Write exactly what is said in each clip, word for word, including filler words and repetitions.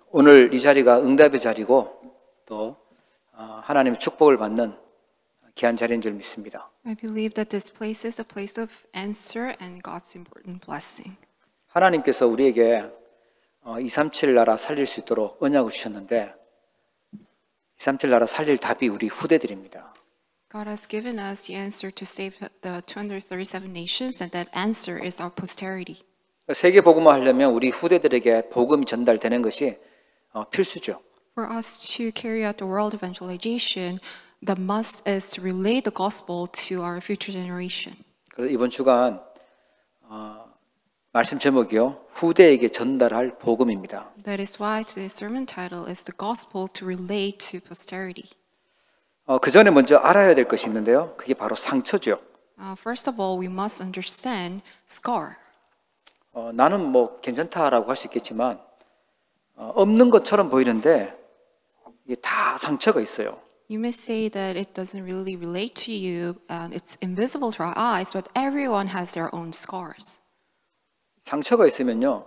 오늘 이 자리가 응답의 자리고 또 하나님의 축복을 받는 귀한 자리인 줄 믿습니다. I believe that this place is a place of answer and God's important blessing. 하나님께서 우리에게 이삼칠 나라 살릴 수 있도록 언약을 주셨는데 이삼칠 나라 살릴 답이 우리 후대들입니다. God has given us the answer to save the two hundred thirty-seven nations, and that answer is our posterity. 세계 복음화 하려면 우리 후대들에게 복음이 전달되는 것이 필수죠. For us to carry out the world evangelization, the must is to relay the gospel to our future generation. 그래서 이번 주간 어, 말씀 제목이요, 후대에게 전달할 복음입니다. That is why today's sermon title is the gospel to relay to posterity. 어, 그 전에 먼저 알아야 될 것이 있는데요. 그게 바로 상처죠. Uh, first of all, we must understand scar. 어, 나는 뭐 괜찮다라고 할 수 있겠지만 어, 없는 것처럼 보이는데 이게 다 상처가 있어요. You may say that it doesn't really relate to you and it's invisible to our eyes, but everyone has their own scars. 상처가 있으면요,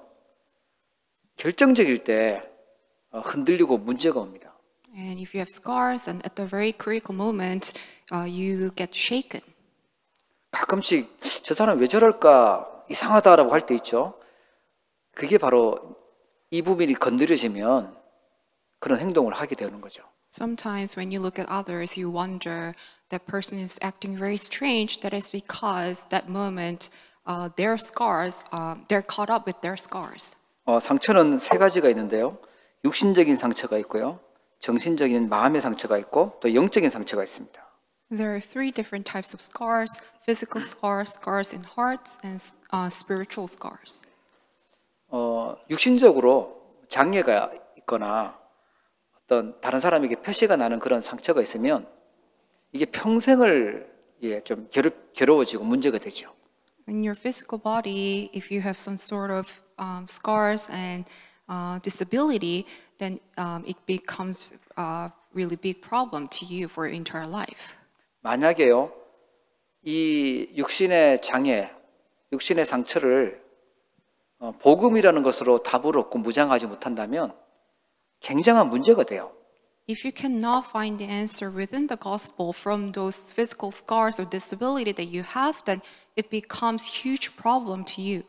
결정적일 때 어, 흔들리고 문제가 옵니다. And if you have scars and at the very critical moment, uh, you get shaken. 가끔씩 저 사람 왜 저럴까 이상하다라고 할 때 있죠. 그게 바로 이 부분이 건드려지면 그런 행동을 하게 되는 거죠. Sometimes when you look at others, you wonder that person is acting very strange. That is because that moment, uh, their scars, uh, they're caught up with their scars. 어, 상처는 세 가지가 있는데요. 육신적인 상처가 있고요, 정신적인 마음의 상처가 있고 또 영적인 상처가 있습니다. There are three different types of scars: physical scars, scars in hearts, and uh, spiritual scars. 어, 육신적으로 장애가 있거나 어떤 다른 사람에게 표시가 나는 그런 상처가 있으면 이게 평생을 예, 좀 괴롭, 괴로워지고 문제가 되죠. In your physical body, if you have some sort of um, scars and uh, disability, then um, it becomes a really big problem to you for your entire life. 만약에요, 이 육신의 장애, 육신의 상처를 어, 복음이라는 것으로 답을 얻고 무장하지 못한다면 굉장한 문제가 돼요. If you cannot find the answer within the gospel from those physical scars or disability that you have, then it becomes huge problem to you.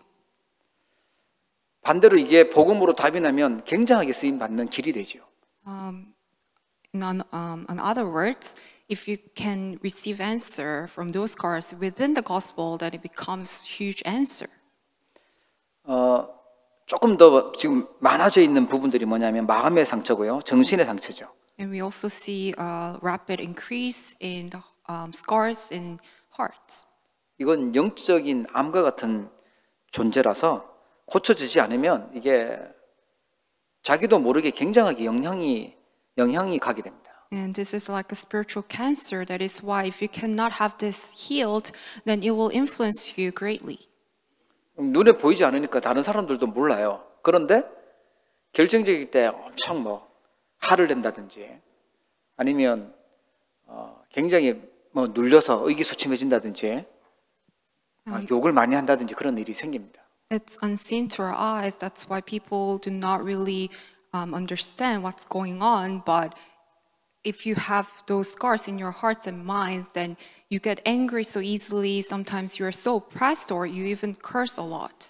반대로 이게 복음으로 답이 나면 굉장하게 쓰임 받는 길이 되죠. Um, in, um, in other words, if you can receive answer from those scars within the gospel, then it becomes huge answer. 어, 조금 더 지금 많아져 있는 부분들이 뭐냐면 마음의 상처고요, 정신의 상처죠. And we also see a rapid increase in the um, scars in hearts. 이건 영적인 암과 같은 존재라서 고쳐지지 않으면 이게 자기도 모르게 굉장하게 영향이 영향이 가게 됩니다. And this is like a spiritual cancer. That is why if you cannot have this healed, then it will influence you greatly. 눈에 보이지 않으니까 다른 사람들도 몰라요. 그런데 결정적일 때 엄청 뭐 화를 낸다든지 아니면 어, 굉장히 뭐 눌려서 의기소침해진다든지 아, 욕을 많이 한다든지 그런 일이 생깁니다. It's unseen to our eyes. That's why people do not really um, understand what's going on. But if you have those scars in your hearts and minds, then you get angry so easily. Sometimes you are so oppressed, or you even curse a lot.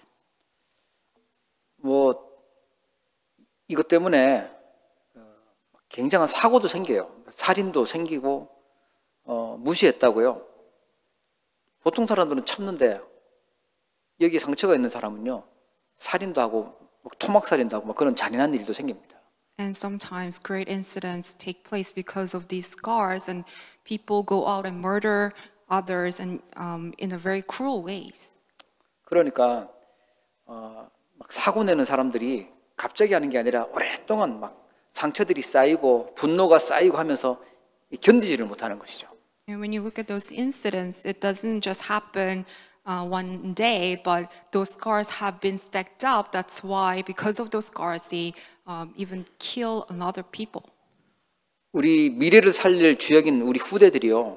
뭐 이것 때문에 굉장한 사고도 생겨요. 살인도 생기고 어, 무시했다고요. 보통 사람들은 참는데 여기 상처가 있는 사람은요, 살인도 하고 토막살인도 하고 막 그런 잔인한 일도 생깁니다. And sometimes great incidents take place because of these scars, and people go out and murder others and um, in a very cruel ways. 그러니까 어, 막 사고 내는 사람들이 갑자기 하는 게 아니라 오랫동안 막 상처들이 쌓이고 분노가 쌓이고 하면서 견디지를 못하는 것이죠. And when you look at those incidents, it doesn't just happen uh, one day, but those scars have been stacked up. That's why, because of those scars, they um, even kill another people. 우리 미래를 살릴 주역인 우리 후대들이요,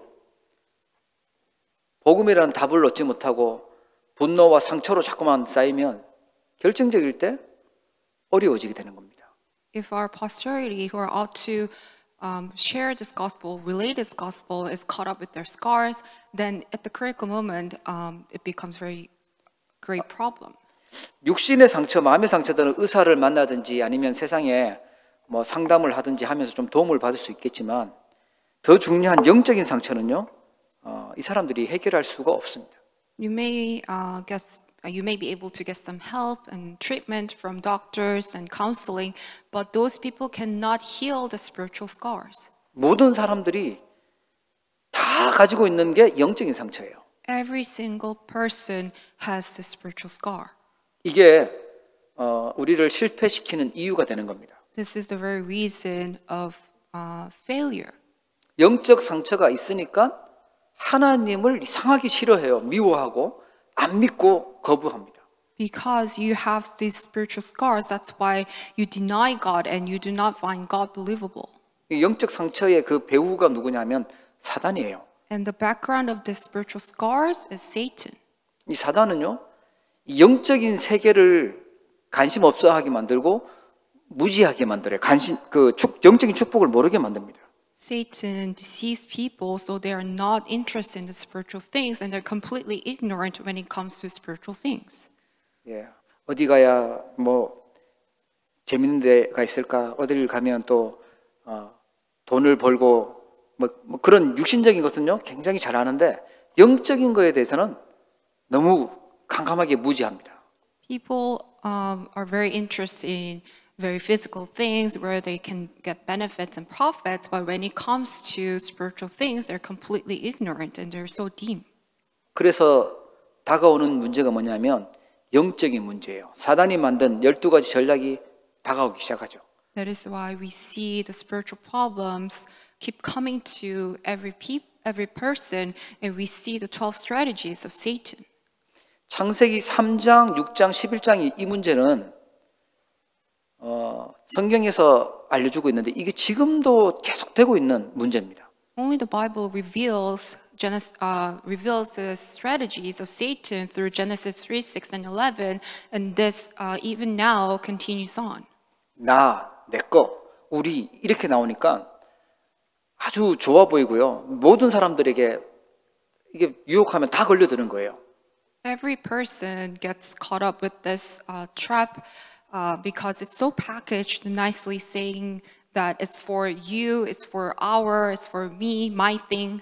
복음이라는 답을 얻지 못하고 분노와 상처로 자꾸만 쌓이면 결정적일 때 어려워지게 되는 겁니다. If our posterity who are out to um, share this gospel, relay this gospel, is caught up with their scars, then at the critical moment, um, it becomes very great problem. 육신의 상처, 마음의 상처들은 의사를 만나든지 아니면 세상에 뭐 상담을 하든지 하면서 좀 도움을 받을 수 있겠지만 더 중요한 영적인 상처는요, 어, 이 사람들이 해결할 수가 없습니다. You may uh, get, you may be able to get some help and treatment from doctors and counseling, but those people cannot heal the spiritual scars. 모든 사람들이 다 가지고 있는 게 영적인 상처예요. Every single person has the spiritual scar. 이게 어, 우리를 실패시키는 이유가 되는 겁니다. This is the very reason of uh, failure. 영적 상처가 있으니까 하나님을 이상하게 싫어해요. 미워하고 안 믿고 거부합니다. Because you have these spiritual scars, that's why you deny God and you do not find God believable. 이 영적 상처의 그 배후가 누구냐면 사단이에요. And the background of the spiritual scars is Satan. 이 사단은요, 이 영적인 세계를 관심 없어 하게 만들고 무지하게 만들어요. 관심, 그 축, 영적인 축복을 모르게 만듭니다. Satan deceives people so they are not interested in the spiritual things and they're completely ignorant when it comes to spiritual things. 예, 어디 가야 뭐 재밌는 데가 있을까? 어디를 가면 또 어, 돈을 벌고 뭐, 뭐 그런 육신적인 것은요 굉장히 잘 아는데 영적인 거에 대해서는 너무 캄캄하게 무지합니다. People um, are very interested in very physical things where they can get benefits and profits, but when it comes to spiritual things, they're completely ignorant and they're so dim. 그래서 다가오는 문제가 뭐냐면 영적인 문제예요. 사단이 만든 열두 가지 전략이 다가오기 시작하죠. That is why we see the spiritual problems keep coming to every pe- every person, and we see the twelve strategies of Satan. 창세기 삼 장, 육 장, 십일 장이 이 문제는 어, 성경에서 알려주고 있는데 이게 지금도 계속되고 있는 문제입니다. Only the Bible reveals Genesis, uh, reveals the strategies of Satan through Genesis three, six, and eleven, and this uh, even now continues on. 나, 내 거, 우리 이렇게 나오니까 아주 좋아 보이고요. 모든 사람들에게 이게 유혹하면 다 걸려드는 거예요. Every person gets caught up with this uh, trap uh, because it's so packaged nicely, saying that it's for you, it's for our, it's for me, my thing.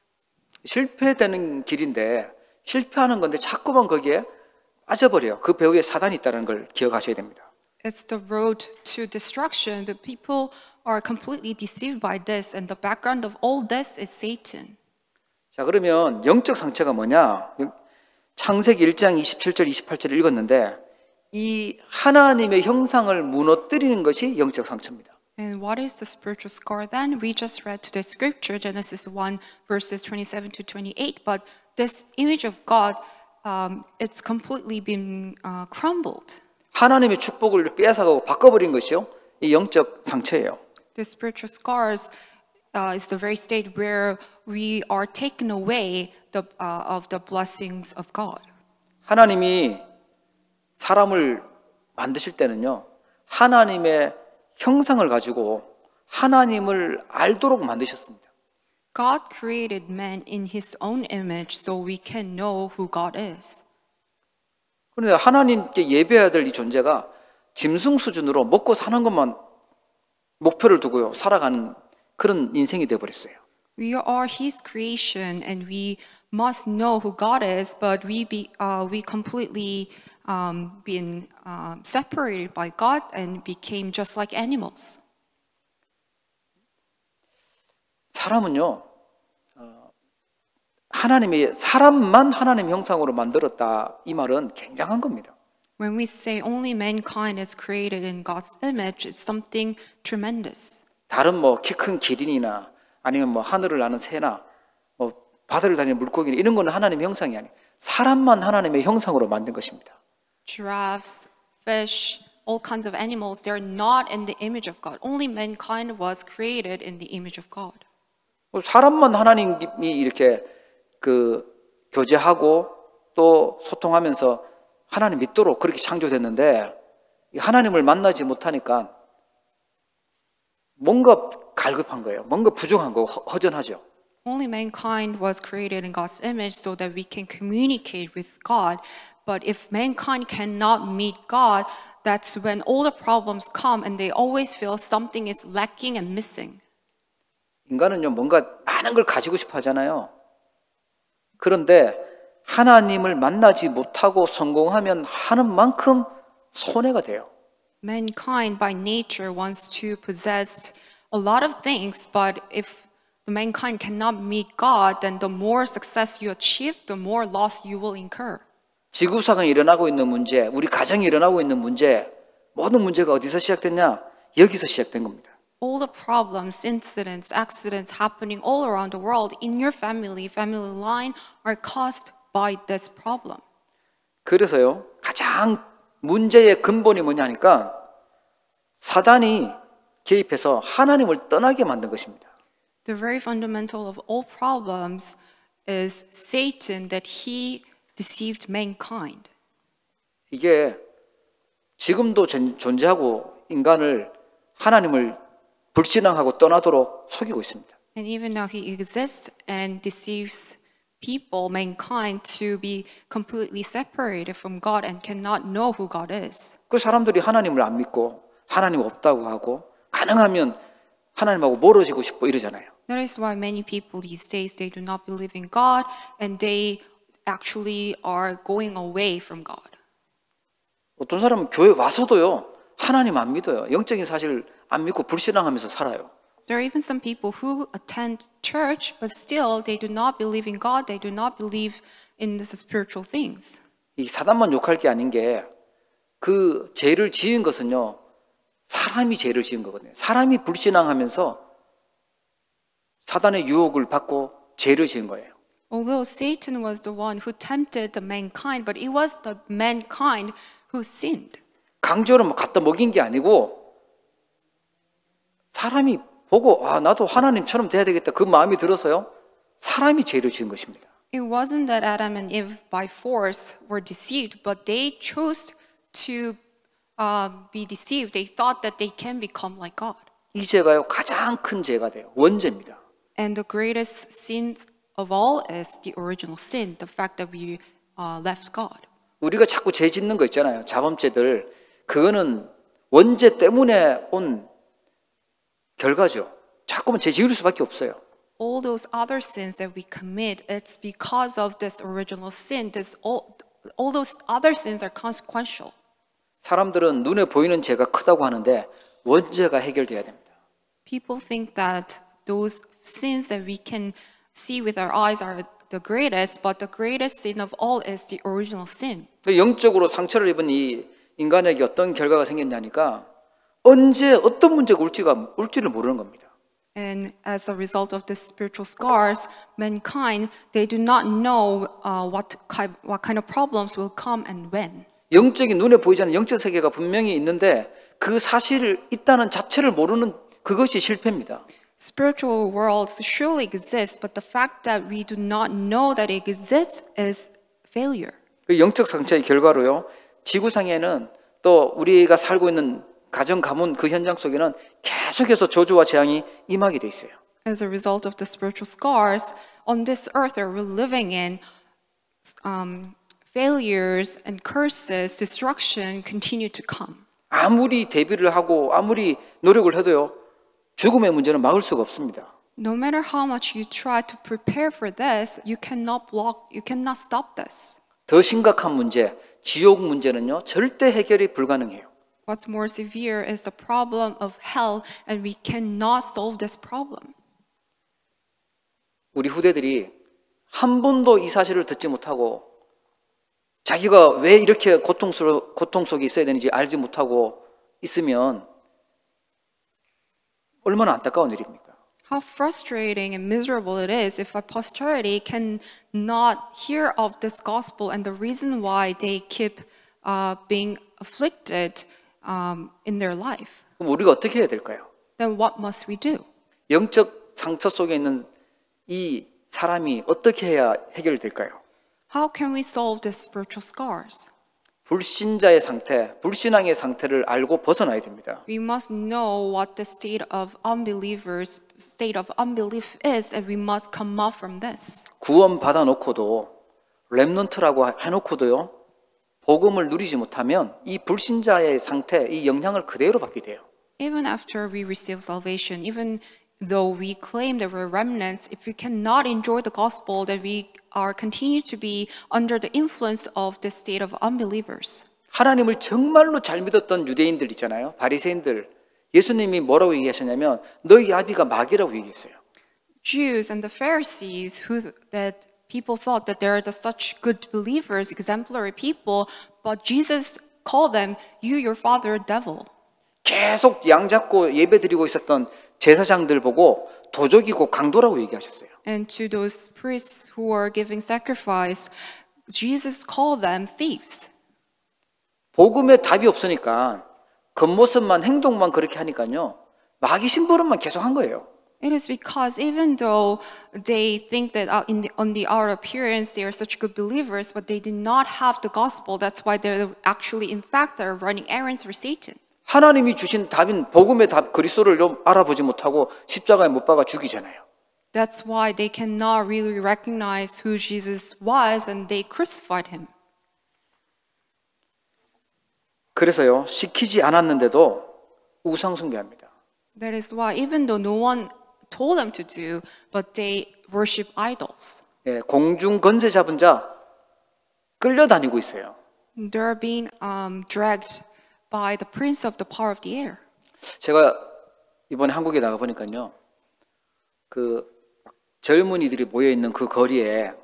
실패되는 길인데 실패하는 건데 자꾸만 거기에 빠져버려요. 그 배후에 사단이 있다는 걸 기억하셔야 됩니다. It's the road to destruction, but people are completely deceived by this, and the background of all this is Satan. 자, 그러면 영적 상처가 뭐냐? 창세기 일 장 이십칠 절 이십팔 절 읽었는데 이 하나님의 형상을 무너뜨리는 것이 영적 상처입니다. And what is the spiritual scar then? We just read to the scripture, Genesis one, verses twenty-seven to twenty-eight, but this image of God, um, it's completely been uh, crumbled. 하나님의 축복을 빼앗아가고 바꿔버린 것이요, 이 영적 상처예요. The spiritual scars uh, is the very state where we are taken away the, uh, of the blessings of God. 하나님이 사람을 만드실 때는요, 하나님의 형상을 가지고 하나님을 알도록 만드셨습니다. God created man in his own image so we can know who God is. 그런데 하나님께 예배해야 될 이 존재가 짐승 수준으로 먹고 사는 것만 목표를 두고요 살아가는 그런 인생이 되어버렸어요. We are his creation and we must know who God is, but we be, uh, we completely um, been um, separated by God and became just like animals. 사람은요, 어, 하나님이 사람만 하나님 형상으로 만들었다 이 말은 굉장한 겁니다. When we say only mankind is created in God's image, it's something tremendous. 다른 뭐 키 큰 기린이나 아니면 뭐 하늘을 나는 새나 뭐 바다를 다니는 물고기나 이런 거는 하나님의 형상이 아니에요. 사람만 하나님의 형상으로 만든 것입니다. Giraffes, fish, all kinds of animals, they're not in the image of God. Only mankind was created in the image of God. 사람만 하나님이 이렇게 그 교제하고 또 소통하면서 하나님 믿도록 그렇게 창조됐는데 하나님을 만나지 못하니까 뭔가 갈급한 거예요. 뭔가 부족한 거, 허- 허전하죠. Only mankind was created in God's image so that we can communicate with God. But if mankind cannot meet God, that's when all the problems come and they always feel something is lacking and missing. 인간은요, 뭔가 많은 걸 가지고 싶어 하잖아요. 그런데 하나님을 만나지 못하고 성공하면 하는 만큼 손해가 돼요. Mankind by nature wants to possess a lot of things, but if the mankind cannot meet God, then the more success you achieve, the more loss you will incur. 지구상에 일어나고 있는 문제, 우리 가정에 일어나고 있는 문제, 모든 문제가 어디서 시작됐냐? 여기서 시작된 겁니다. All the problems, incidents, accidents happening all around the world in your family, family line are caused by this problem. 그래서요, 가장 문제의 근본이 뭐냐 하니까 사단이 개입해서 하나님을 떠나게 만든 것입니다. The very fundamental of all problems is Satan, that he deceived mankind. 이게 지금도 존- 존재하고 인간을 하나님을 불신앙하고 떠나도록 속이고 있습니다. And even now he exists and deceives people, mankind, to be completely separated from God and cannot know who God is. 그 사람들이 하나님을 안 믿고 하나님 없다고 하고 가능하면 하나님하고 멀어지고 싶어 이러잖아요. That is why many people these days, they do not believe in God and they actually are going away from God. 어떤 사람은 교회 와서도요 하나님 안 믿어요. 영적인 사실을 안 믿고 불신앙하면서 살아요. There are even some people who attend church, but still they do not believe in God. They do not believe in these spiritual things. 이 사단만 욕할 게 아닌 게 그 죄를 지은 것은요 사람이 죄를 지은 거거든요. 사람이 불신앙하면서 사단의 유혹을 받고 죄를 지은 거예요. Although Satan was the one who tempted the mankind, but it was the mankind who sinned. 강제로 뭐 갖다 먹인 게 아니고 사람이 보고 아 나도 하나님처럼 돼야 되겠다 그 마음이 들어서요 사람이 죄를 지은 것입니다. It wasn't that Adam and Eve by force were deceived, but they chose to uh, be deceived. They thought that they can become like God. 이 죄가요 가장 큰 죄가 돼요. 원죄입니다. And the greatest sin of all is the original sin, the fact that we uh, left God. 우리가 자꾸 죄 짓는 거 있잖아요. 자범죄들 그거는 원죄 때문에 온 결과죠. 자꾸만 죄 지을 수밖에 없어요. All those other sins that we commit, it's because of this original sin. This all, all those other sins are consequential. 사람들은 눈에 보이는 죄가 크다고 하는데 원죄가 해결돼야 됩니다. People think that those sins that we can see with our eyes are the greatest, but the greatest sin of all is the original sin. 영적으로 상처를 입은 이 인간에게 어떤 결과가 생겼냐니까 언제 어떤 문제가 올지가 올지를 모르는 겁니다. And as a result of the spiritual scars, mankind, they do not know uh, what, kind, what kind of problems will come and when. 영적인 눈에 보이지 않는 영적 세계가 분명히 있는데 그 사실을 있다는 자체를 모르는 그것이 실패입니다. Spiritual worlds surely exist, but the fact that we do not know that it exists is failure. 그 영적 상처의 결과로요. 지구상에는 또 우리가 살고 있는 가정 가문 그 현장 속에는 계속해서 저주와 재앙이 임하게 돼 있어요. As a result of the spiritual scars on this earth that we're living in, um, failures and curses, destruction continue to come. 아무리 대비를 하고 아무리 노력을 해도요. 죽음의 문제는 막을 수가 없습니다. No matter how much you try to prepare for this, you cannot block, you cannot stop this. 더 심각한 문제, 지옥 문제는요. 절대 해결이 불가능해요. What's more severe is the problem of hell, and we cannot solve this problem. 우리 후대들이 한 번도 이 사실을 듣지 못하고 자기가 왜 이렇게 고통스러, 고통 속에 있어야 되는지 알지 못하고 있으면 얼마나 안타까운 일입니까? How frustrating and miserable it is if our posterity can not hear of this gospel and the reason why they keep uh, being afflicted um, in their life. 그럼 우리가 어떻게 해야 될까요? Then what must we do? 영적 상처 속에 있는 이 사람이 어떻게 해야 해결될까요? How can we solve these spiritual scars? 불신자의 상태, 불신앙의 상태를 알고 벗어나야 됩니다. We must know what the state of unbelievers, state of unbelief is, and we must come up from this. 구원 받아 놓고도 렘넌트라고 해놓고도요, 복음을 누리지 못하면 이 불신자의 상태, 이 영향을 그대로 받게 돼요. Even after we receive salvation, even though we claim that we're remnants, if we cannot enjoy the gospel, then we are continue to be under the influence of the state of unbelievers. 하나님을 정말로 잘 믿었던 유대인들 있잖아요. 바리새인들. 예수님이 뭐라고 얘기하셨냐면 너희 아비가 마귀라고 얘기했어요. Jews and the Pharisees, who that people thought that they're the such good believers, exemplary people, but Jesus called them, you, your father, devil. 계속 양 잡고 예배 드리고 있었던 제사장들 보고 도적이고 강도라고 얘기하셨어요. And to those priests who are giving sacrifice, Jesus called them thieves. 복음에 답이 없으니까 겉모습만 행동만 그렇게 하니까요. 마귀 심부름만 계속 한 거예요. It is because even though they think that uh, in the, on the outer appearance they are such good believers, but they did not have the gospel. That's why they're actually, in fact, they're running errands for Satan. 하나님이 주신 답인 복음의 답 그리스도를 좀 알아보지 못하고 십자가에 못 박아 죽이잖아요. That's why they cannot really recognize who Jesus was, and they crucified him. 그래서요, 시키지 않았는데도 우상 숭배합니다. That is why, even though no one told them to do, but they worship idols. 예, 공중 건세 잡은 자 끌려다니고 있어요. They're being um, dragged by the prince of the power of the air. 제가 이번에 한국에 나가 보니까요, 그 젊은이들이 모여 있는 그 거리에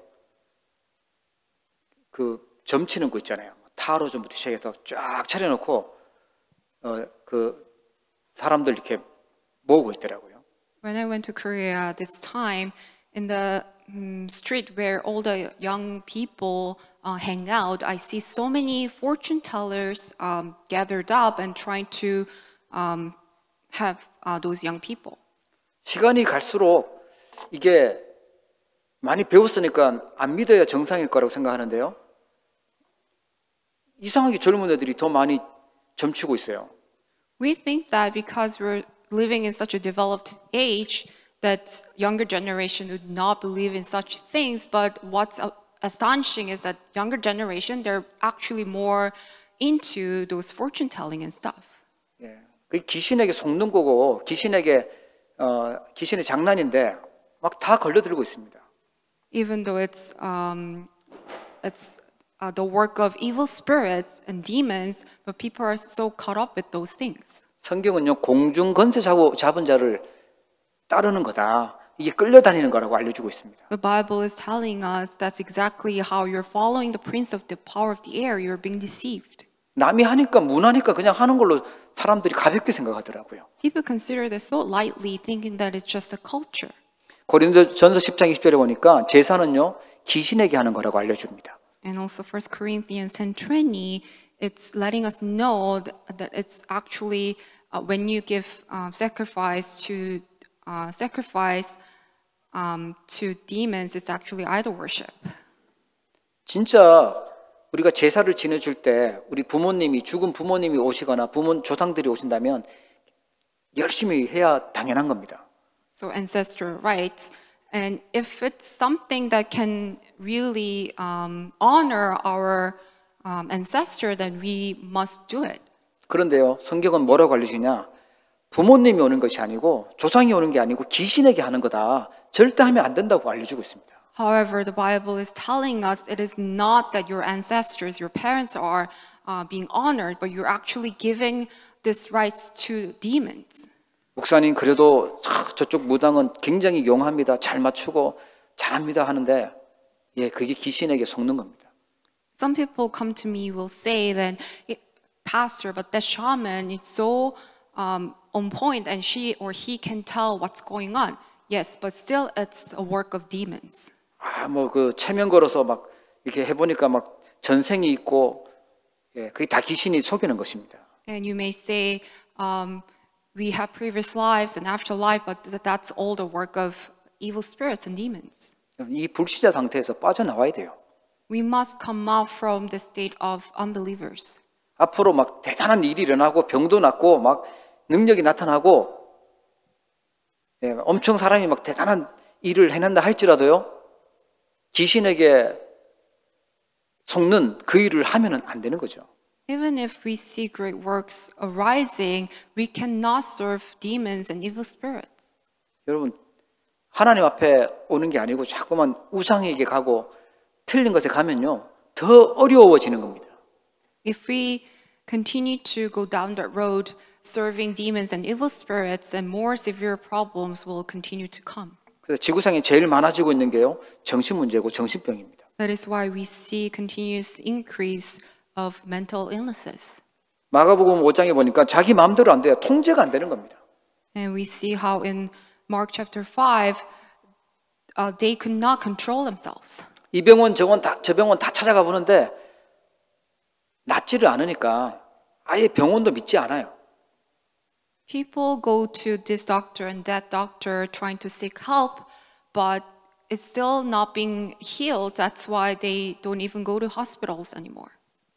그 점치는 거 있잖아요. 타로 좀부터 시작해서 쫙 차려놓고 어, 그 사람들 이렇게 모으고 있더라고요. When I went to Korea this time, in the um, street where all the young people uh, hang out, I see so many fortune tellers um, gathered up and trying to um, have uh, those young people. 시간이 갈수록 이게 많이 배웠으니까 안 믿어야 정상일 거라고 생각하는데요. 이상하게 젊은 애들이 더 많이 점치고 있어요. We think that because we're living in such a developed age, that younger generation would not believe in such things. But what's astonishing is that younger generation, they're actually more into those fortune telling and stuff. 예, 그 귀신에게 속는 거고 귀신에게 어, 귀신의 장난인데 막 다 걸려들고 있습니다. Even though it's um, it's uh, the work of evil spirits and demons, but people are so caught up with those things. 성경은요, 공중 건세 잡은 자를 따르는 거다. 이게 끌려다니는 거라고 알려주고 있습니다. The Bible is telling us that's exactly how you're following the prince of the power of the air. You're being deceived. 남이 하니까 문하니까 그냥 하는 걸로 사람들이 가볍게 생각하더라고요. People consider this so lightly, thinking that it's just a culture. 고린도전서 십 장 이십 절에 보니까 제사는요, 귀신에게 하는 거라고 알려줍니다. And also First Corinthians ten twenty, it's letting us know that, that it's actually uh, when you give uh, sacrifice to uh, sacrifice um, to demons, it's actually idol worship. 진짜 우리가 제사를 지내줄 때 우리 부모님이 죽은 부모님이 오시거나 부모 조상들이 오신다면 열심히 해야 당연한 겁니다. So ancestral rites, and if it's something that can really um, honor our um, ancestor, then we must do it. 그런데요, 성경은 뭐라고 알려주냐? 부모님이 오는 것이 아니고 조상이 오는 게 아니고 귀신에게 하는 거다. 절대 하면 안 된다고 알려주고 있습니다. However, the Bible is telling us it is not that your ancestors, your parents are uh, being honored, but you're actually giving these rights to demons. 목사님, 그래도 저쪽 무당은 굉장히 용합니다. 잘 맞추고 잘합니다 하는데, 예, 그게 귀신에게 속는 겁니다. Some people come to me will say that, Pastor, but that shaman is so um, on point, and she or he can tell what's going on. Yes, but still, it's a work of demons. 아, 뭐 그 체면 걸어서 막 이렇게 해보니까 막 전생이 있고, 예, 그게 다 귀신이 속이는 것입니다. And you may say, um, we have previous lives and afterlife, but that's all the work of evil spirits and demons. 이 불신자 상태에서 빠져나와야 돼요. we must come out from the state of unbelievers. 앞으로 막 대단한 일이 일어나고 병도 낫고 막 능력이 나타나고 예, 엄청 사람이 막 대단한 일을 해낸다 할지라도요, 귀신에게 속는 그 일을 하면은 안 되는 거죠. Even if we see great works arising, we cannot serve demons and evil spirits. 여러분, 하나님 앞에 오는 게 아니고 자꾸만 우상에게 가고 틀린 것에 가면요, 더 어려워지는 겁니다. If we continue to go down that road, serving demons and evil spirits, then more severe problems will continue to come. 그래서 지구상에 제일 많아지고 있는 게요, 정신 문제고 정신병입니다. That is why we see continuous increase of mental illnesses. 마가복음 오 장에 보니까 자기 마음대로 안 돼요. 통제가 안 되는 겁니다. And we see how in Mark chapter five, uh, they could not control themselves. 이 병원 저원 다, 저 병원 다 찾아가 보는데 낫지를 않으니까 아예 병원도 믿지 않아요. People go to this doctor and that doctor trying to seek help, but it's still not being healed. That's why they don't even go to hospitals anymore.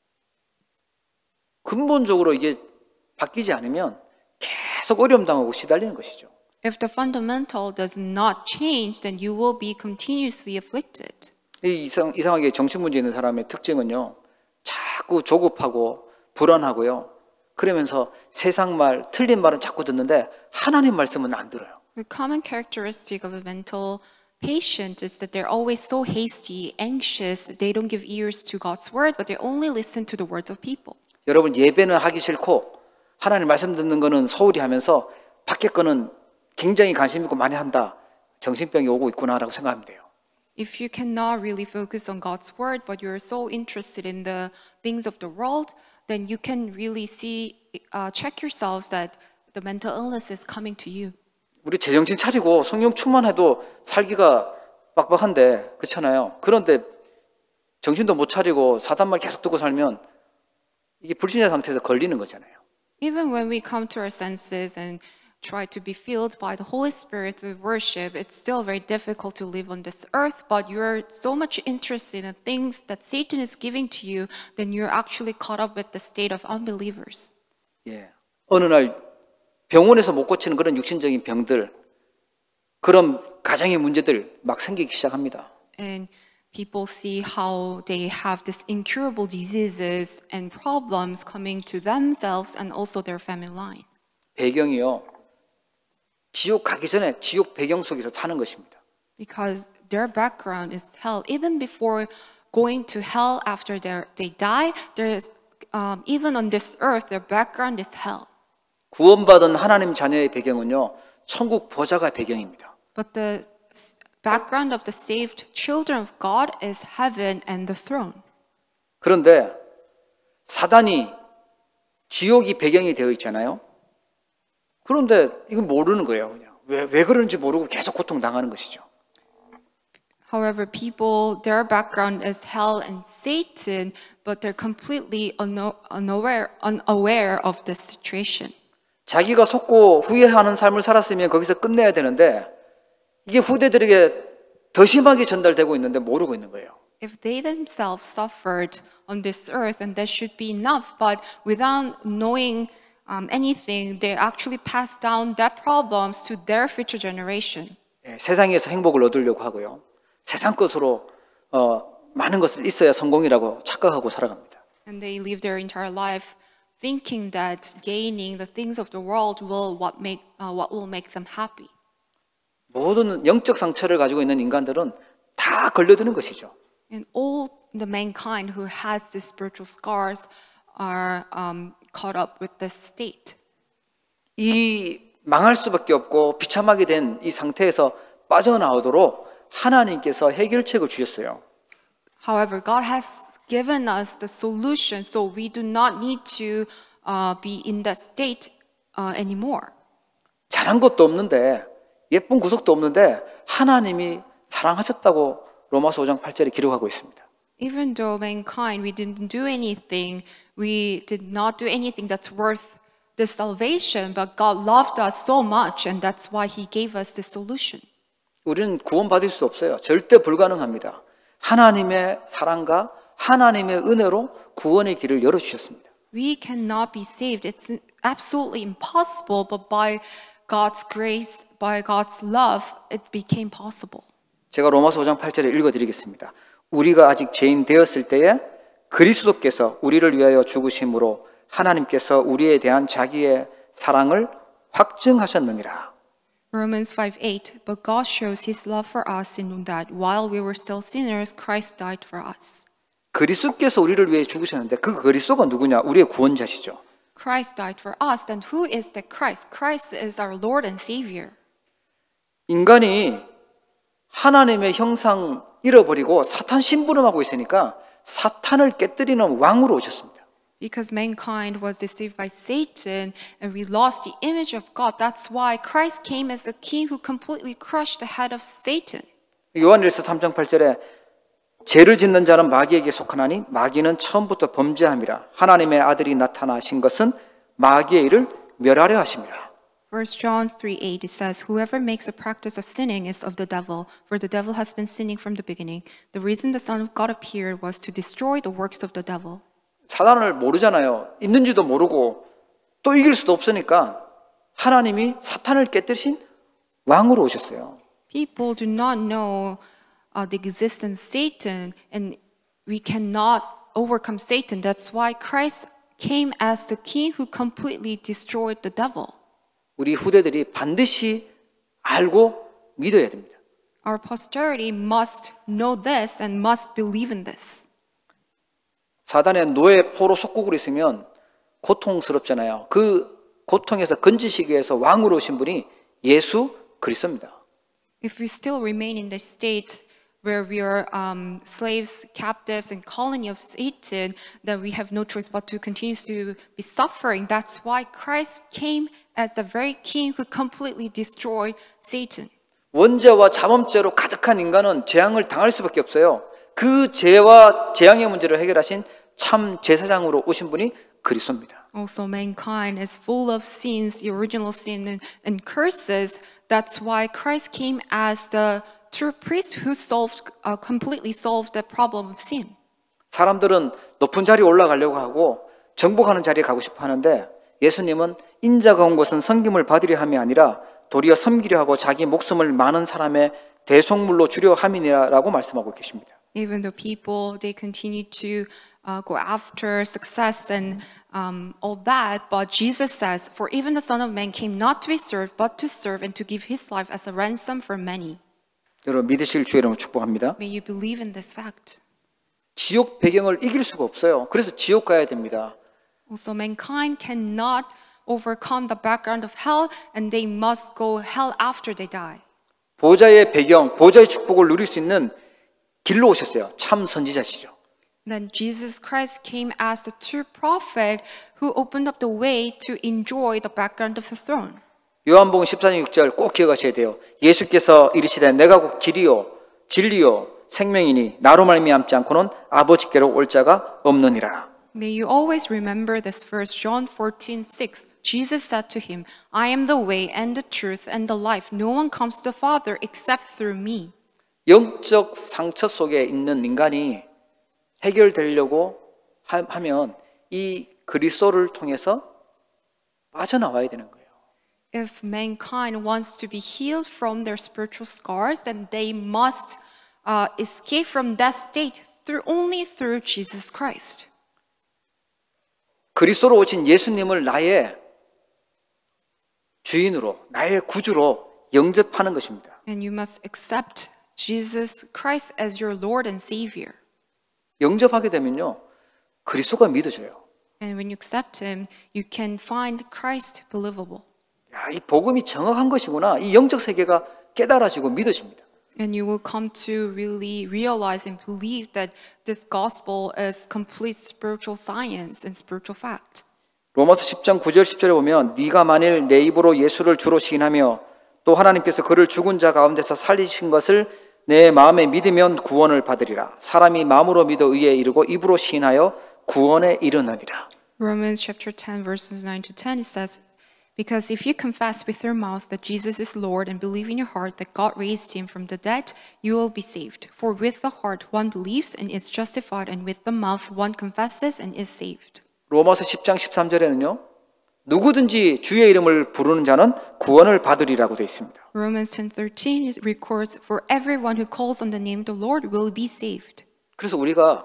근본적으로 이게 바뀌지 않으면 계속 어려움 당하고 시달리는 것이죠. If the fundamental does not change, then you will be continuously afflicted. 이 이상, 이상하게 정신 문제 있는 사람의 특징은요, 자꾸 조급하고 불안하고요, 그러면서 세상 말, 틀린 말은 자꾸 듣는데 하나님 말씀은 안 들어요. The common characteristic of a mental patient is that they're always so hasty, anxious. They don't give ears to God's word, but they only listen to the words of people. 여러분, 예배는 하기 싫고 하나님 말씀 듣는 거는 소홀히 하면서 밖에 거는 굉장히 관심 있고 많이 한다. 정신병이 오고 있구나라고 생각하면 돼요. If you cannot really focus on God's word, but you're so interested in the things of the world, then you can really see, uh, check yourselves that the mental illness is coming to you. 우리 제정신 차리고 성령 충만해도 살기가 빡빡한데, 그렇잖아요. 그런데 정신도 못 차리고 사단 말 계속 듣고 살면 이게 불신자 상태에서 걸리는 거잖아요. Even when we come to our senses and try to be filled by the Holy Spirit through worship, it's still very difficult to live on this earth, but you're so much interested in the things that Satan is giving to you, then you're actually caught up with the state of unbelievers. 예. 어느 날 병원에서 못 고치는 그런 육신적인 병들, 그런 가정의 문제들 막 생기기 시작합니다. And people see how they have these incurable diseases and problems coming to themselves and also their family line. 배경이요, 지옥 가기 전에 지옥 배경 속에서 사는 것입니다. Because their background is hell. Even before going to hell after they die, there is, um, even on this earth, their background is hell. 구원받은 하나님 자녀의 배경은요, 천국 보좌가 배경입니다. But the background of the saved children of God is heaven and the throne. 그런데 사단이 지옥이 배경이 되어 있잖아요. 그런데 이건 모르는 거예요. 그냥 왜, 왜 그런지 모르고 계속 고통당하는 것이죠. However, people, their background is hell and Satan, but they're completely uno- unaware, unaware of this situation. 자기가 속고 후회하는 삶을 살았으면 거기서 끝내야 되는데 이게 후대들에게 더 심하게 전달되고 있는데 모르고 있는 거예요. If they themselves suffered on this earth, and that should be enough, but without knowing um, anything, they actually pass down that problems to their future generation. 예, 세상에서 행복을 얻으려고 하고요. 세상 것으로 어, 많은 것을 있어야 성공이라고 착각하고 살아갑니다. And they live their entire life thinking that gaining the things of the world will what make uh, what will make them happy. 모든 영적 상처를 가지고 있는 인간들은 다 걸려드는 것이죠. And all the mankind who has these spiritual scars are um, caught up with this state. 이 망할 수밖에 없고 비참하게 된 이 상태에서 빠져나오도록 하나님께서 해결책을 주셨어요. However, God has given us the solution, so we do not need to uh, be in that state uh, anymore. 잘한 것도 없는데 예쁜 구속도 없는데 하나님이 사랑하셨다고 로마서 오 장 팔 절에 기록하고 있습니다. Even though mankind, we didn't do anything, we did not do anything that's worth this salvation, but God loved us so much, and that's why He gave us this solution. 우리는 구원받을 수 없어요. 절대 불가능합니다. 하나님의 사랑과 하나님의 은혜로 구원의 길을 열어주셨습니다. We cannot be saved. It's absolutely impossible, but by God's grace, by God's love, it became possible. 제가 로마서 오 장 팔 절에 읽어드리겠습니다. 우리가 아직 죄인 되었을 때에 그리스도께서 우리를 위하여 죽으심으로 하나님께서 우리에 대한 자기의 사랑을 확증하셨느니라. Romans five eight, but God shows his love for us in that while we were still sinners, Christ died for us. 그리스도께서 우리를 위해 죽으셨는데 그 그리스도가 누구냐? 우리의 구원자시죠. Christ died for us, then who is that Christ? Christ is our Lord and Savior. 인간이 하나님의 형상 잃어버리고 사탄 심부름하고 있으니까 사탄을 깨뜨리는 왕으로 오셨습니다. Because mankind was deceived by Satan and we lost the image of God, that's why Christ came as a king who completely crushed the head of Satan. 요한일서 삼 장 팔 절에 죄를 짓는 자는 마귀에게 속하나니 마귀는 처음부터 범죄함이라. 하나님의 아들이 나타나신 것은 마귀의 일을 멸하려 하심이라. First John three eight, it says, whoever makes a practice of sinning is of the devil, for the devil has been sinning from the beginning. The reason the Son of God appeared was to destroy the works of the devil. 사단을 모르잖아요. 있는지도 모르고 또 이길 수도 없으니까 하나님이 사탄을 깨뜨리신 왕으로 오셨어요. People do not know uh, the existence of Satan, and we cannot overcome Satan. That's why Christ came as the king who completely destroyed the devil. 우리 후대들이 반드시 알고 믿어야 됩니다. Our posterity must know this and must believe in this. 사단의 노예 포로 속국으로 있으면 고통스럽잖아요. 그 고통에서 건지시기 위해서 왕으로 오신 분이 예수 그리스도입니다. If we still remain in the state where we are um, slaves, captives, and colony of Satan, then we have no choice but to continue to be suffering. That's why Christ came as the very king who completely destroyed Satan. 원죄와 자범죄로 가득한 인간은 재앙을 당할 수밖에 없어요. 그 죄와 재앙의 문제를 해결하신 참 제사장으로 오신 분이 그리스도입니다. Also, mankind is full of sins, the original sin and, and curses. That's why Christ came as the true priest who solved, uh, completely solved the problem of sin. 사람들은 높은 자리에 올라가려고 하고 정복하는 자리에 가고 싶어 하는데 예수님은 인자가 온 것은 섬김을 받으려 함이 아니라 도리어 섬기려 하고 자기 목숨을 많은 사람의 대속물로 주려 함이니라라고 말씀하고 계십니다. Even though people, they continue to uh, go after success and um, all that, but Jesus says, for even the Son of Man came not to be served, but to serve and to give his life as a ransom for many. 여러분 믿으실 주의 이름으로 축복합니다. May you believe in this fact. 지옥 배경을 이길 수가 없어요. 그래서 지옥 가야 됩니다. Also, mankind cannot overcome the background of hell, and they must go hell after they die. 보좌의 배경, 보좌의 축복을 누릴 수 있는 길로 오셨어요. 참 선지자시죠. Then Jesus Christ came as the true prophet who opened up the way to enjoy the background of the throne. 요한복음 십사 장 육 절 꼭 기억하셔야 돼요. 예수께서 이르시되 내가 곧 길이요 진리요 생명이니 나로 말미암지 않고는 아버지께로 올 자가 없느니라. May you always remember this verse, John fourteen six. Jesus said to him, I am the way and the truth and the life. No one comes to the Father except through me. 영적 상처 속에 있는 인간이 해결되려고 하, 하면 이 그리스도를 통해서 빠져나와야 되는 거예요. If mankind wants to be healed from their spiritual scars, then they must uh, escape from that state through only through Jesus Christ. 그리스도로 오신 예수님을 나의 주인으로, 나의 구주로 영접하는 것입니다. And you must accept Jesus Christ as your Lord and Savior. 영접하게 되면요, 그리스도가 믿어져요. And when you accept Him, you can find Christ believable. 야, 이 복음이 정확한 것이구나. 이 영적 세계가 깨달아지고 믿어집니다. And you will come to really realize and believe that this gospel is complete spiritual science and spiritual fact. 로마서 십 장 구 절 십 절에 보면 네가 만일 내 입으로 예수를 주로 시인하며 또 하나님께서 그를 죽은 자 가운데서 살리신 것을 내 마음에 믿으면 구원을 받으리라. 사람이 마음으로 믿어 의에 이르고 입으로 시인하여 구원에 이르느니라. Romans chapter ten verses nine to ten, it says, Because if you confess with your mouth that Jesus is Lord and believe in your heart that God raised him from the dead, you will be saved. For with the heart one believes and is justified, and with the mouth one confesses and is saved. 로마서 십 장 십삼 절에는요. 누구든지 주의 이름을 부르는 자는 구원을 받으리라고 되어 있습니다. Romans ten thirteen records, For everyone who calls on the name of the Lord will be saved. 그래서 우리가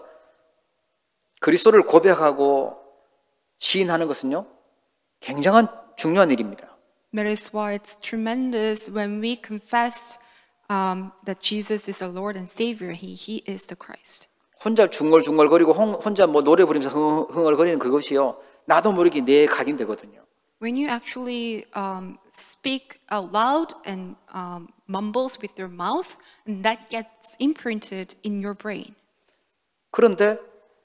그리스도를 고백하고 시인하는 것은요. 굉장한 중요한 일입니다. That is why it's tremendous when we confess um, that Jesus is our Lord and Savior. He, he is the Christ. 혼자 중얼중얼거리고 혼자 뭐 노래 부르면서 흥얼거리는 그것이요. 나도 모르게 내 각인되거든요. When you actually um, speak out loud and um, mumbles with your mouth, and that gets imprinted in your brain. 그런데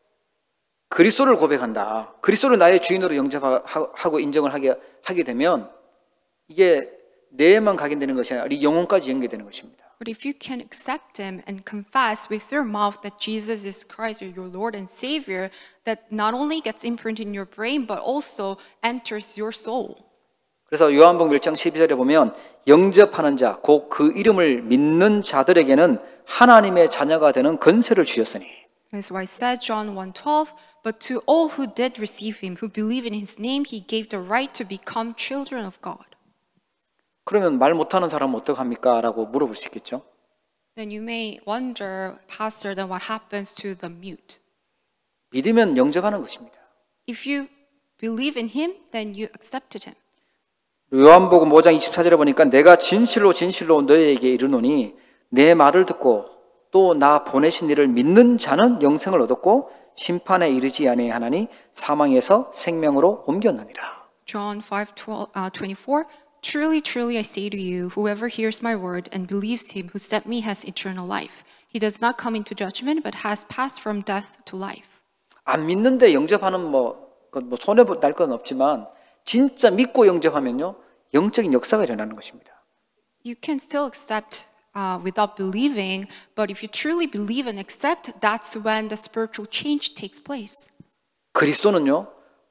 그리스도를 고백한다. 그리스도를 나의 주인으로 영접하고 인정을 하게, 하게 되면 이게 뇌에만 각인되는 것이 아니라 우리 영혼까지 연계되는 것입니다. But if you can accept him and confess with your mouth that Jesus is Christ or your Lord and Savior, that not only gets imprinted in your brain but also enters your soul. 그래서 요한복음 일 장 십이 절에 보면 영접하는 자, 곧 그 이름을 믿는 자들에게는 하나님의 자녀가 되는 권세를 주셨으니. That's why it says John one twelve, but to all who did receive him, who believe in his name, he gave the right to become children of God. 그러면 말 못하는 사람은 어떡합니까? 라고 물어볼 수 있겠죠. Then you may wonder, Pastor, then what happens to the mute? 믿으면 영접하는 것입니다. If you believe in him, then you accepted him. 요한복음 오 장 이십사 절에 보니까 내가 진실로 진실로 너희에게 이르노니 내 말을 듣고 또 나 보내신 이를 믿는 자는 영생을 얻었고 심판에 이르지 아니하나니 사망에서 생명으로 옮겼느니라. John five twenty-four, Truly, truly, I say to you, whoever hears my word and believes him who sent me has eternal life. He does not come into judgment, but has passed from death to life. 안 믿는데 영접하는 뭐, 뭐 손해 날 건 없지만 진짜 믿고 영접하면요 영적인 역사가 일어나는 것입니다. You can still accept uh, without believing, but if you truly believe and accept, that's when the spiritual change takes place. 그리스도는요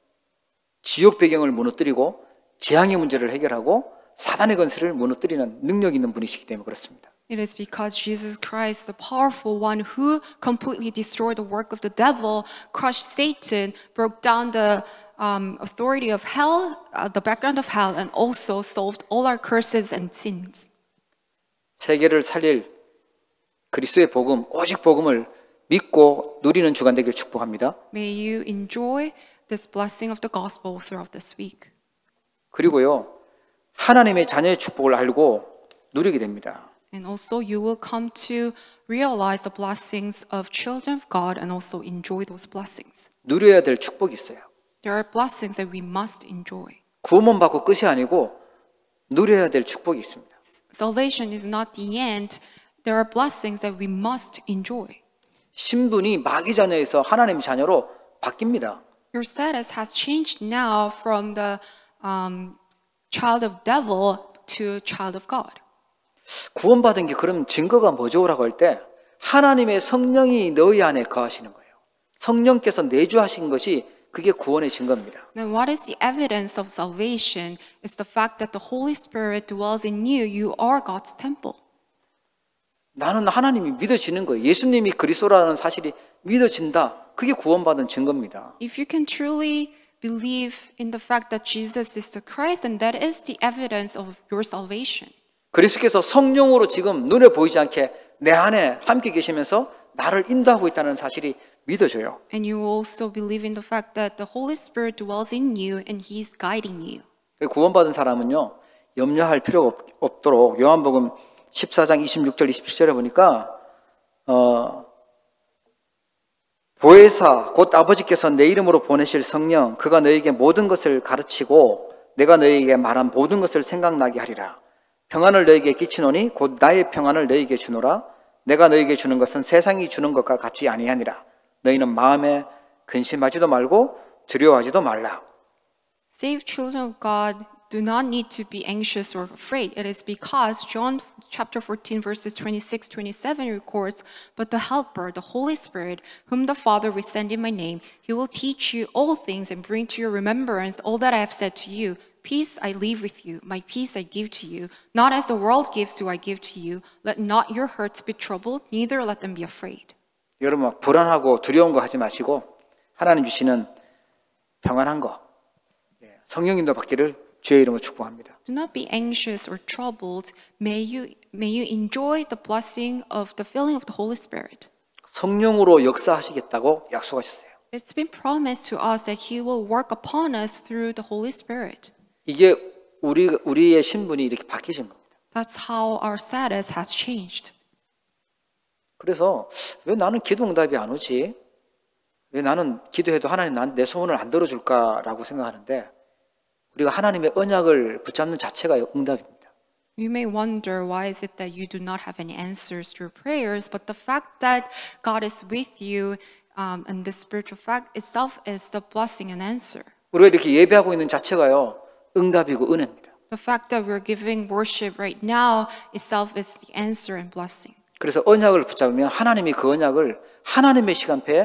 지옥 배경을 무너뜨리고 재앙의 문제를 해결하고 사단의 권세를 무너뜨리는 능력 있는 분이시기 때문에 그렇습니다. It is because Jesus Christ, the powerful one who completely destroyed the work of the devil, crushed Satan, broke down the um, authority of hell, uh, the background of hell, and also solved all our curses and sins. 세계를 살릴 그리스도의 복음, 오직 복음을 믿고 누리는 주간 되길 축복합니다. May you enjoy this blessing of the gospel throughout this week. 그리고요 하나님의 자녀의 축복을 알고 누리게 됩니다. And also you will come to realize the blessings of children of God and also enjoy those blessings. 누려야 될 축복이 있어요. There are blessings that we must enjoy. 구원만 받고 끝이 아니고 누려야 될 축복이 있습니다. Salvation is not the end. There are blessings that we must enjoy. 신분이 마귀 자녀에서 하나님 자녀로 바뀝니다. Your status has changed now from the um, child of devil to child of God. 구원받은 게 그럼 증거가 뭐죠라고 할 때 하나님의 성령이 너희 안에 거하시는 거예요. 성령께서 내주하신 것이 그게 구원의 증거입니다. Then what is the evidence of salvation? It's the fact that the Holy Spirit dwells in you. You are God's temple. 나는 하나님이 믿어지는 거예요. 예수님이 그리스도라는 사실이 믿어진다. 그게 구원받은 증거입니다. If you can truly believe in the fact that Jesus is the Christ, and that is the evidence of your salvation. 그리스도께서 성령으로 지금 눈에 보이지 않게 내 안에 함께 계시면서 나를 인도하고 있다는 사실이 믿어져요. And you also believe in the fact that the Holy Spirit dwells in you and He's guiding you. 구원받은 사람은요 염려할 필요가 없도록 요한복음 십사 장 이십육 절 이십칠 절에 보니까 어, 보혜사 곧 아버지께서 내 이름으로 보내실 성령 그가 너에게 모든 것을 가르치고 내가 너에게 말한 모든 것을 생각나게 하리라. 평안을 너에게 끼치노니 곧 나의 평안을 너에게 주노라. 내가 너에게 주는 것은 세상이 주는 것과 같지 아니하니라. 너희는 마음에 근심하지도 말고 두려워하지도 말라. Saved children of God do not need to be anxious or afraid. It is because John chapter fourteen verses twenty-six twenty-seven records, but the helper, the Holy Spirit, whom the Father will send in my name, he will teach you all things and bring to your remembrance all that I have said to you. Peace I leave with you, my peace I give to you. Not as the world gives do I give to you. Let not your hearts be troubled, neither let them be afraid. 여러분 막 불안하고 두려운 거 하지 마시고 하나님 주시는 평안한 거, 성령님도 받기를 주의 이름으로 축복합니다. Do not be anxious or troubled. May you, may you enjoy the blessing of the filling of the Holy Spirit. 성령으로 역사하시겠다고 약속하셨어요. It's been promised to us that He will work upon us through the Holy Spirit. 이게 우리 우리의 신분이 이렇게 바뀌신 겁니다. That's how our status has changed. 그래서 왜 나는 기도 응답이 안 오지? 왜 나는 기도해도 하나님 나한테 내 소원을 안 들어줄까라고 생각하는데 우리가 하나님의 언약을 붙잡는 자체가 응답입니다. You may wonder why is it that you do not have any answers to your prayers, but the fact that God is with you um, and the spiritual fact itself is the blessing and answer. 우리가 이렇게 예배하고 있는 자체가요 응답이고 은혜입니다. The fact that we're giving worship right now itself is the answer and blessing. 그래서 언약을 붙잡으면 하나님이 그 언약을 하나님의 시간표에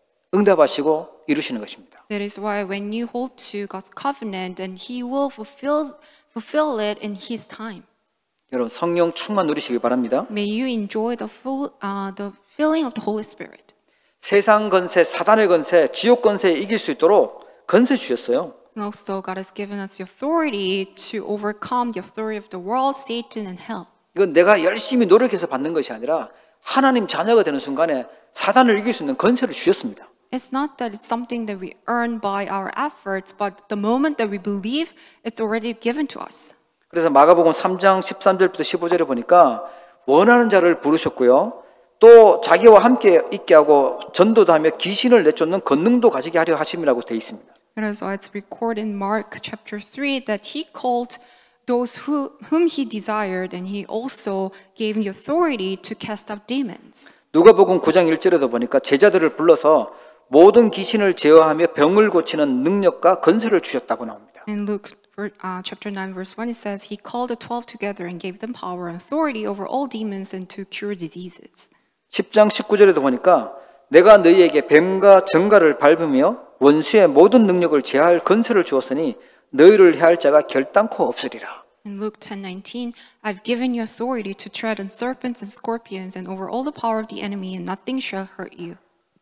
응답하시고 이루시는 것입니다. That is why when you hold to God's covenant, and He will fulfill fulfill it in His time. 여러분 성령 충만 누리시길 바랍니다. May you enjoy the full uh, the filling of the Holy Spirit. 세상 건세, 사단의 건세, 지옥 건세에 이길 수 있도록 건세 주셨어요. And also, God has given us the authority to overcome the authority of the world, Satan, and hell. 이건 내가 열심히 노력해서 받는 것이 아니라 하나님 자녀가 되는 순간에 사단을 이길 수 있는 건세를 주셨습니다. It's not that it's something that we earn by our efforts, but the moment that we believe, it's already given to us. 그래서 마가복음 삼 장 십삼 절부터 십오 절에 보니까 원하는 자를 부르셨고요. 또 자기와 함께 있게 하고 전도도 하며 귀신을 내쫓는 권능도 가지게 하려 하심이라고 되어 있습니다. And as it's recorded in Mark chapter three that He called those who, whom He desired, and He also gave the authority to cast out demons. 누가복음 구 장 일 절에도 보니까 제자들을 불러서 모든 귀신을 제어하며 병을 고치는 능력과 건세를 주셨다고 나옵니다. In Luke uh, chapter nine verse one it says He called the twelve together and gave them power and authority over all demons and to cure diseases. 십 장 십구 절에도 보니까 내가 너희에게 뱀과 정갈을 밟으며 원수의 모든 능력을 제할 건세를 주었으니 너희를 해할 자가 결단코 없으리라. In Luke ten nineteen, I've given you authority to tread on serpents and scorpions and over all the power of the enemy, and nothing shall hurt you.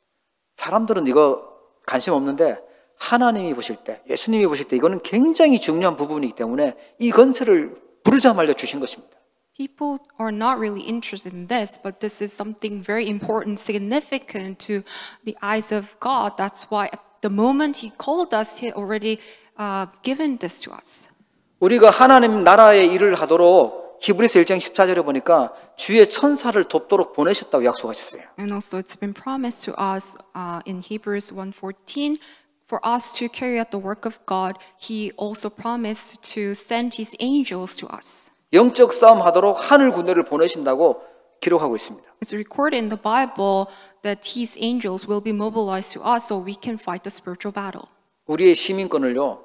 사람들은 이거 관심 없는데 하나님이 보실 때, 예수님이 보실 때 이거는 굉장히 중요한 부분이기 때문에 이 건세를 부르자마자 주신 것입니다. People are not really interested in this, but this is something very important, significant to the eyes of God. That's why at the moment He called us, He already uh, given this to us. 우리가 하나님 나라의 일을 하도록 히브리서 일 장 십사 절에 보니까 주의 천사를 돕도록 보내셨다고 약속하셨어요. And also it's been promised to us uh, in Hebrews one fourteen, for us to carry out the work of God, He also promised to send His angels to us. 영적 싸움 하도록 하늘 군대를 보내신다고 기록하고 있습니다. It's recorded in the Bible that His angels will be mobilized to us so we can fight the spiritual battle. 우리의 시민권을요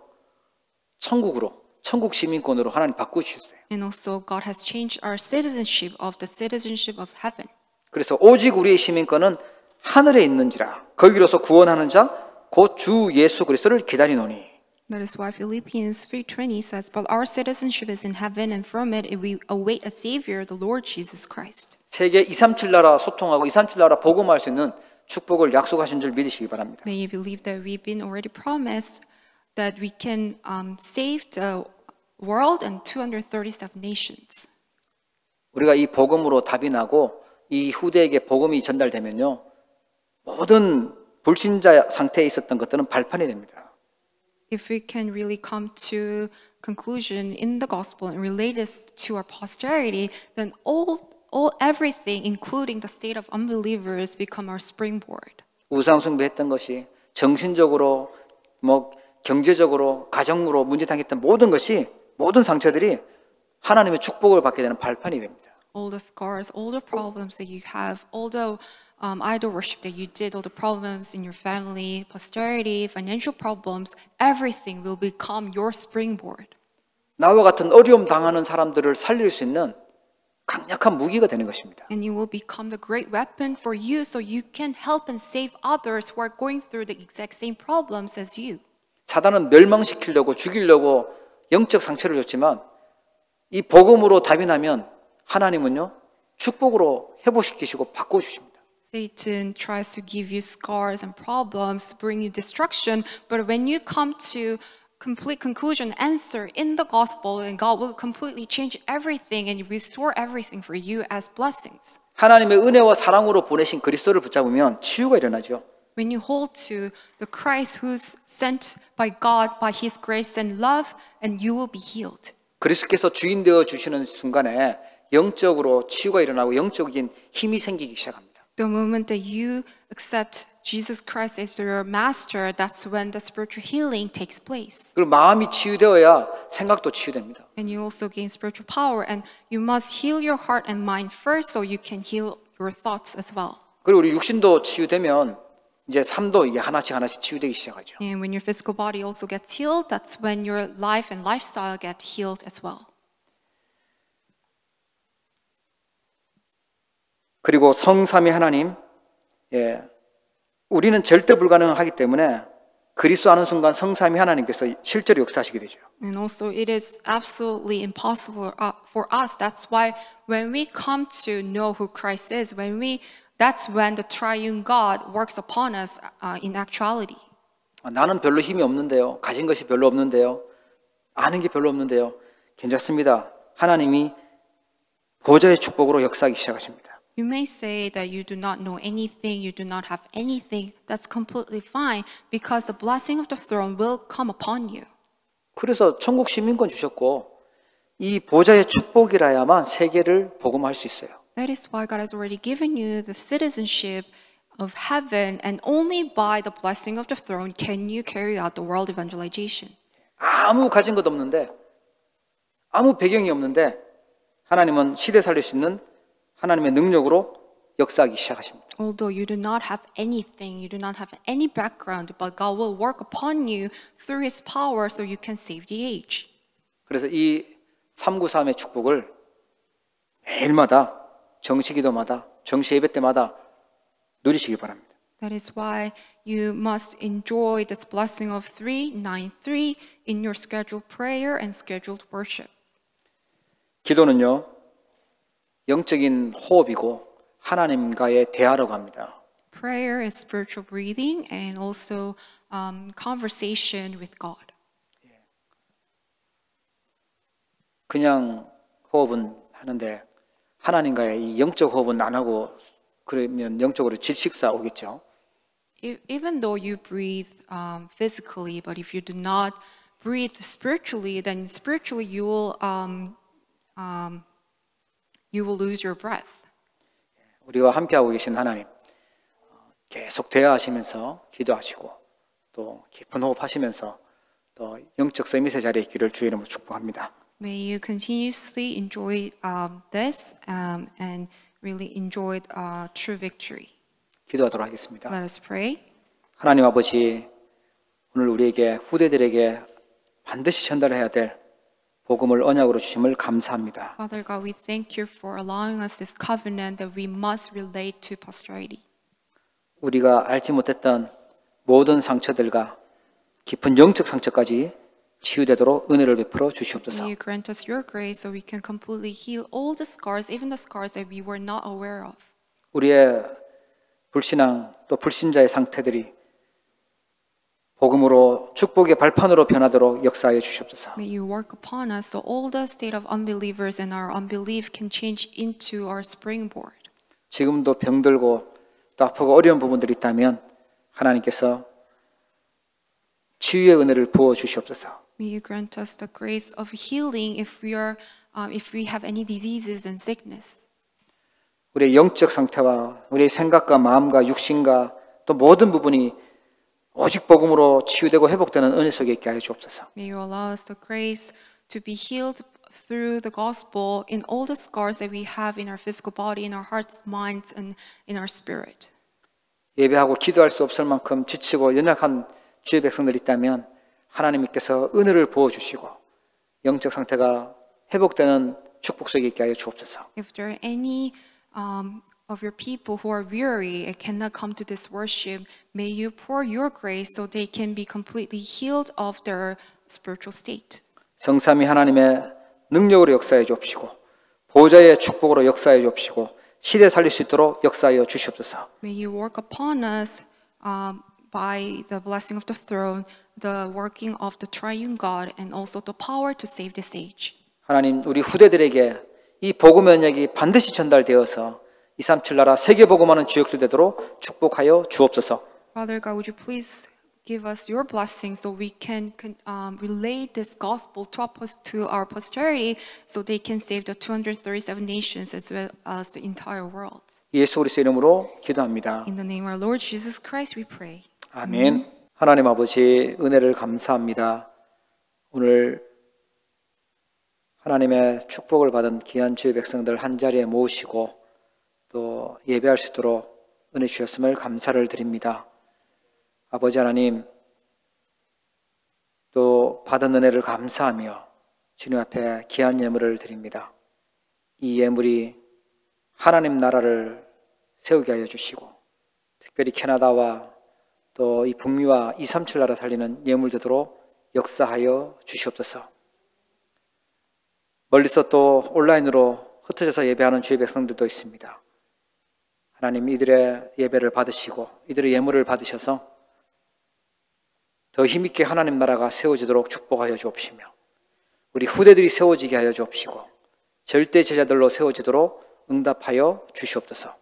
천국으로 천국 시민권으로 하나님 바꾸셨어요. And also God has changed our citizenship of the citizenship of heaven. 그래서 오직 우리의 시민권은 하늘에 있는지라 거기로서 구원하는 자 곧 주 예수 그리스도를 기다리노니. That is why Philippians three twenty says, "But our citizenship is in heaven, and from it we await a Savior, the Lord Jesus Christ." 세계 이백삼십칠 나라 소통하고 이백삼십칠 나라 복음할 수 있는 축복을 약속하신 줄 믿으시기 바랍니다. May you believe that we've been already promised that we can um, save the world and two hundred thirty-seven nations. 우리가 이 복음으로 답이 나고 이 후대에게 복음이 전달되면요 모든 불신자 상태에 있었던 것들은 발판이 됩니다. If we can really come to conclusion in the gospel and relate this to our posterity, then all, all everything, including the state of unbelievers, become our springboard. 우상 숭배했던 것이 정신적으로, 뭐 경제적으로, 가정으로 문제 당했던 모든 것이 모든 상처들이 하나님의 축복을 받게 되는 발판이 됩니다. All the scars, all the problems that you have, all the um, idol worship that you did, all the problems in your family, posterity, financial problems, everything will become your springboard. 나와 같은 어려움 당하는 사람들을 살릴 수 있는 강력한 무기가 되는 것입니다. And you will become the great weapon for you so you can help and save others who are going through the exact same problems as you. 사단은 멸망시키려고 죽이려고 영적 상처를 줬지만 이 복음으로 답이 나면 하나님은요 축복으로 회복시키시고 바꿔주십니다. Satan tries to give you scars and problems, bring you destruction, but when you come to complete conclusion, answer in the gospel, and God will completely change everything and restore everything for you as blessings. 하나님의 은혜와 사랑으로 보내신 그리스도를 붙잡으면 치유가 일어나죠. When you hold to the Christ who's sent by God by His grace and love, and you will be healed. 그리스도께서 주인 되어 주시는 순간에 영적으로 치유가 일어나고 영적인 힘이 생기기 시작합니다. The moment that you accept Jesus Christ as your master, that's when the spiritual healing takes place. 그리고 마음이 치유되어야 생각도 치유됩니다. And you also gain spiritual power, and you must heal your heart and mind first so you can heal your thoughts as well. 그리고 우리 육신도 치유되면 이제 삶도 이게 하나씩 하나씩 치유되기 시작하죠. And when your physical body also gets healed, that's when your life and lifestyle get healed as well. 그리고 성삼위 하나님, 예, 우리는 절대 불가능하기 때문에 그리스도 아는 순간 성삼위 하나님께서 실제로 역사하시게 되죠. And also, it is absolutely impossible for us. That's why when we come to know who Christ is, when we, that's when the triune God works upon us uh, in actuality. 나는 별로 힘이 없는데요. 가진 것이 별로 없는데요. 아는 게 별로 없는데요. 괜찮습니다. 하나님이 보좌의 축복으로 역사하기 시작하십니다. You may say that you do not know anything, you do not have anything. That's completely fine because the blessing of the throne will come upon you. 그래서 천국 시민권 주셨고 이 보좌의 축복이라야만 세계를 복음할 수 있어요. That is why God has already given you the citizenship of heaven, and only by the blessing of the throne can you carry out the world evangelization. 아무 가진 것 없는데 아무 배경이 없는데 하나님은 시대 살릴 수 있는 하나님의 능력으로 역사하기 시작하십니다. Although you do not have anything, you do not have any background, but God will work upon you through His power so you can save the age. 그래서 이 삼구삼의 축복을 매일마다 정시기도마다 정시 예배 때마다 누리시기 바랍니다. That is why you must enjoy this blessing of three nine three in your scheduled prayer and scheduled worship. 기도는요, 영적인 호흡이고 하나님과의 대화라고 합니다. Prayer is spiritual breathing and also um, conversation with God. 그냥 호흡은 하는데 하나님과의 이 영적 호흡은 안 하고 그러면 영적으로 질식사 오겠죠. Even though you breathe um, physically, but if you do not breathe spiritually, then spiritually you will um, um, you will lose your breath. 우리와 함께하고 계신 하나님, 계속 대화하시면서 기도하시고 또 깊은 호흡하시면서 또 영적 서밋의 자리에 있기를 주의 이름으로 축복합니다. May you continuously enjoy um, this um, and really enjoy uh, true victory. 기도하도록 하겠습니다. Let us pray. 하나님 아버지, 오늘 우리에게 후대들에게 반드시 전달해야 될 복음을 언약으로 주심을 감사합니다. Father God, we thank you for allowing us this covenant that we must relate to posterity. 우리가 알지 못했던 모든 상처들과 깊은 영적 상처까지 치유되도록 은혜를 베풀어 주시옵소서. May you grant us your grace so we can completely heal all the scars, even the scars that we were not aware of. 우리의 불신앙 또 불신자의 상태들이 복음으로 축복의 발판으로 변하도록 역사하여 주시옵소서. May you work upon us so all the state of unbelievers and our unbelief can change into our springboard. 지금도 병들고 또 아프고 어려운 부분들이 있다면 하나님께서 치유의 은혜를 부어 주시옵소서. May you grant us the grace of healing if we are, uh, if we have any diseases and sickness. 우리의 영적 상태와 우리의 생각과 마음과 육신과 또 모든 부분이 오직 복음으로 치유되고 회복되는 은혜 속에 있게 하여 주옵소서. May you allow us the grace to be healed through the gospel in all the scars that we have in our physical body, in our hearts, minds, and in our spirit. 예배하고 기도할 수 없을 만큼 지치고 연약한 주의 백성들이 있다면 하나님께서 은혜를 부어 주시고 영적 상태가 회복되는 축복 속에 있게 하여 주옵소서. If there are any um, of your people who are weary and cannot come to this worship, may you pour your grace so they can be completely healed of their spiritual state. 성삼위 하나님의 능력으로 역사해 주옵시고 보좌의 축복으로 역사해 주옵시고 시대 살릴 수 있도록 역사하여 주시옵소서. May you work upon us um, by the blessing of the throne, the working of the triune God, and also the power to save this age. 하나님, 우리 후대들에게 이 복음의 언약이 반드시 전달되어서 이삼칠 나라 세계 복음하는 주역들 되도록 축복하여 주옵소서. Father God, would you please give us your blessing so we can can, um, relate this gospel to our, pos- to our posterity so they can save the two hundred thirty-seven nations as well as the entire world. 예수 그리스도 이름으로 기도합니다. In the name of our Lord Jesus Christ, we pray. 아멘. 하나님 아버지 은혜를 감사합니다. 오늘 하나님의 축복을 받은 귀한 주의 백성들 한 자리에 모으시고 또 예배할 수 있도록 은혜 주셨음을 감사를 드립니다. 아버지 하나님, 또 받은 은혜를 감사하며 주님 앞에 귀한 예물을 드립니다. 이 예물이 하나님 나라를 세우게 하여 주시고 특별히 캐나다와 또 이 북미와 이삼칠 나라 살리는 예물 되도록 역사하여 주시옵소서. 멀리서 또 온라인으로 흩어져서 예배하는 주의 백성들도 있습니다. 하나님, 이들의 예배를 받으시고 이들의 예물을 받으셔서 더 힘있게 하나님 나라가 세워지도록 축복하여 주옵시며 우리 후대들이 세워지게 하여 주옵시고 절대 제자들로 세워지도록 응답하여 주시옵소서.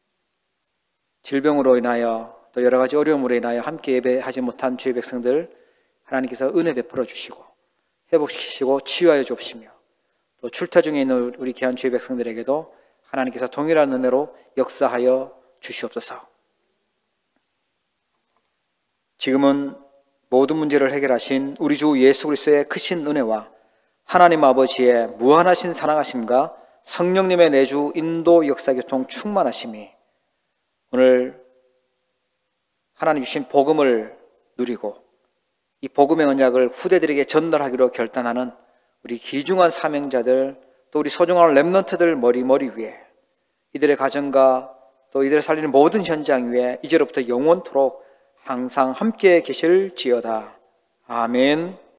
질병으로 인하여 또 여러 가지 어려움으로 인하여 함께 예배하지 못한 주의 백성들 하나님께서 은혜 베풀어 주시고 회복시키시고 치유하여 주옵시며 또 출타 중에 있는 우리 귀한 주의 백성들에게도 하나님께서 동일한 은혜로 역사하여 주시옵소서. 지금은 모든 문제를 해결하신 우리 주 예수 그리스도의 크신 은혜와 하나님 아버지의 무한하신 사랑하심과 성령님의 내주 인도 역사 교통 충만하심이 오늘 하나님 주신 복음을 누리고 이 복음의 언약을 후대들에게 전달하기로 결단하는 우리 귀중한 사명자들 또 우리 소중한 렘넌트들 머리 머리 위에 이들의 가정과 또 이들을 살리는 모든 현장 위에 이제로부터 영원토록 항상 함께 계실지어다. 아멘.